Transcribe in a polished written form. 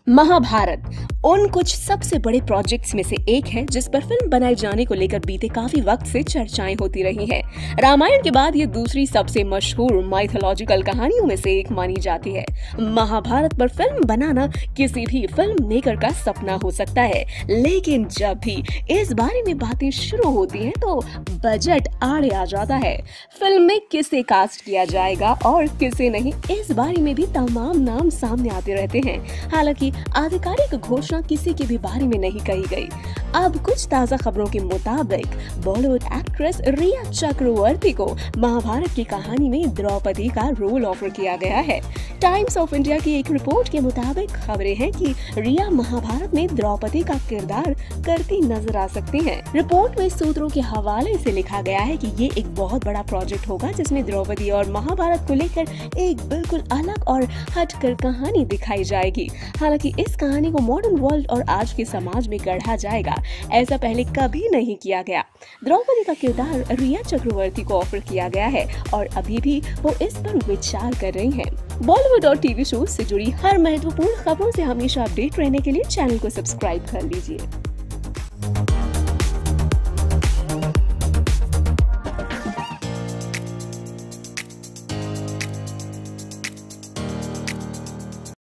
महाभारत उन कुछ सबसे बड़े प्रोजेक्ट्स में से एक है जिस पर फिल्म बनाए जाने को लेकर बीते काफी वक्त से चर्चाएं होती रही हैं। रामायण के बाद ये दूसरी सबसे मशहूर माइथोलॉजिकल कहानियों में से एक मानी जाती है। महाभारत पर फिल्म बनाना किसी भी फिल्म मेकर का सपना हो सकता है, लेकिन जब भी इस बारे में बातें शुरू होती हैं तो बजट आड़े आ जाता है। फिल्म में किसे कास्ट किया जाएगा और किसे नहीं, इस बारे में भी तमाम नाम सामने आते रहते हैं। हालांकि आधिकारिक घोषणा किसी के भी बारे में नहीं कही गई। अब कुछ ताजा खबरों के मुताबिक बॉलीवुड एक्ट्रेस रिया चक्रवर्ती को महाभारत की कहानी में द्रौपदी का रोल ऑफर किया गया है। टाइम्स ऑफ इंडिया की एक रिपोर्ट के मुताबिक खबरें हैं कि रिया महाभारत में द्रौपदी का किरदार करती नजर आ सकती हैं। रिपोर्ट में सूत्रों के हवाले से लिखा गया है कि ये एक बहुत बड़ा प्रोजेक्ट होगा जिसमें द्रौपदी और महाभारत को लेकर एक बिल्कुल अलग और हटकर कहानी दिखाई जाएगी। हालांकि इस कहानी को मॉडर्न वर्ल्ड और आज के समाज में गढ़ा जाएगा, ऐसा पहले कभी नहीं किया गया। द्रौपदी का किरदार रिया चक्रवर्ती को ऑफर किया गया है और अभी भी वो इस पर विचार कर रही हैं। बॉलीवुड और टीवी शो से जुड़ी हर महत्वपूर्ण खबरों से हमेशा अपडेट रहने के लिए चैनल को सब्सक्राइब कर लीजिए।